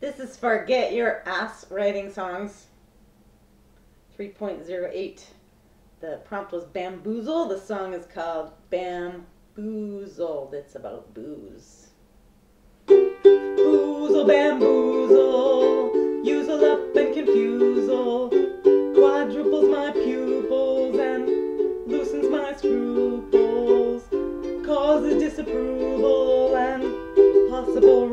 This is for Get Your Ass Writing Songs 3.08. The prompt was bamboozle. The song is called Bamboozled. It's about booze. Boozle, bamboozle, use'll up and confusel, quadruples my pupils and loosens my scruples, causes disapproval and possible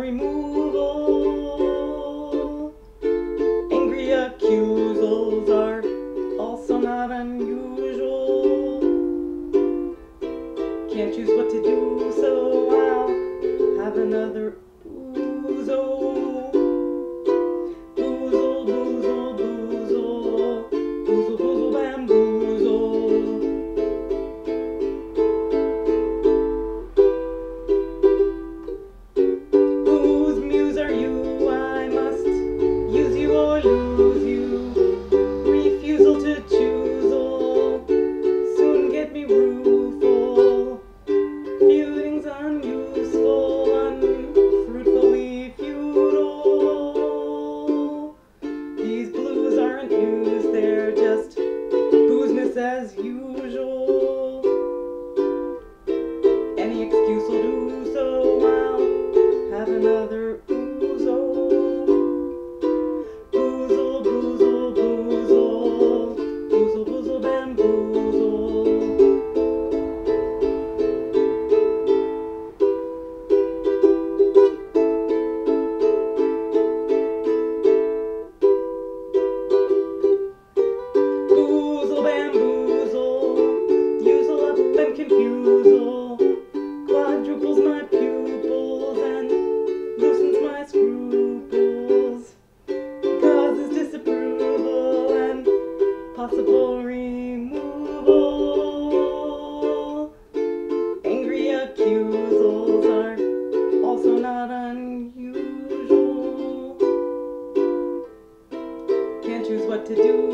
removal. Angry accusals are also not unusual. Can't choose what to do, so I'll have another oozo. Boozle, boozle, boozle, boozle, boozle, bamboozle. Whose muse are you? I must use you or lose you. Refusal to choose'll soon get me rueful. Feuding's unuseful, unfruitfully futile. These blues aren't used, they're just boozness as usual. Any excuse will do, so I'll have another oozo. Boozle, boozle, boozle, boozle, boozle, bamboozle. Boozle, bamboozle, use'll up and confusel, quadruples my pupils and loosens my scruples, causes disapproval and possible removal. Angry accusals are also not unusual. Can't choose what to do,